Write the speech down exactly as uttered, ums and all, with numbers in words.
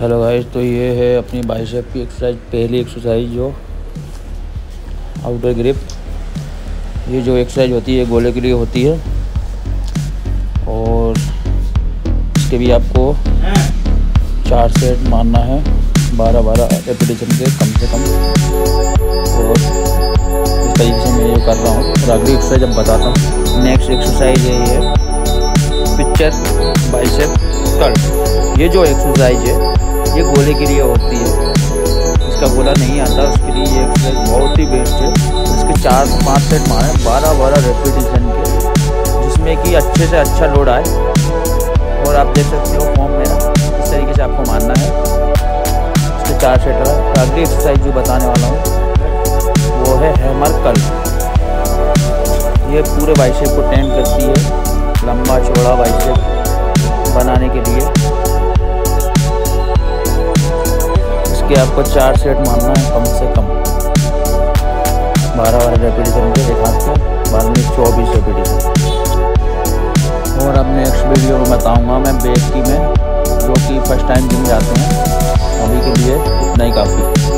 Hello guys, तो ये है अपनी बाइसेप की एक्सरसाइज, पहली एक्सरसाइज जो आउटर ग्रिप। ये जो एक्सरसाइज होती है गोले के लिए होती है और इसके भी आपको चार सेट मारना है, बारह बारह रेपिटेशन के कम से कम। और इस तरीके से मैं ये कर रहा हूँ और अगली एक्सरसाइज अब बताता हूँ। नेक्स्ट एक्सरसाइज है ये पिक्चर बाइसेप कर्ल। ये जो एक्सरसाइज है ये गोले के लिए होती है। इसका गोला नहीं आता उसके लिए ये एक्सरसाइज बहुत ही बेस्ट है। इसके चार पाँच सेट मारे बारह बारह रेपिटेशन के, जिसमें कि अच्छे से अच्छा लोड आए। और आप देख सकते हो फॉर्म मेरा, इस तरीके से आपको मारना है। इसके चार सेट है। अगली एक्सरसाइज जो बताने वाला हूँ वो है हैमर कर्ल। ये पूरे बाइसेप को ट्रेन करती है, लंबा चौड़ा बाइसेप बनाने के लिए। इसके आपको चार सेट मारना है कम से कम, बारह बारह रेपिटेशन के, एक हाथ से बाद में चौबीस रेपिटेशन। और अब नेक्स्ट वीडियो में बताऊंगा मैं बेक की में, जो कि फर्स्ट टाइम जिम जाते हैं, अभी के लिए इतना ही काफ़ी।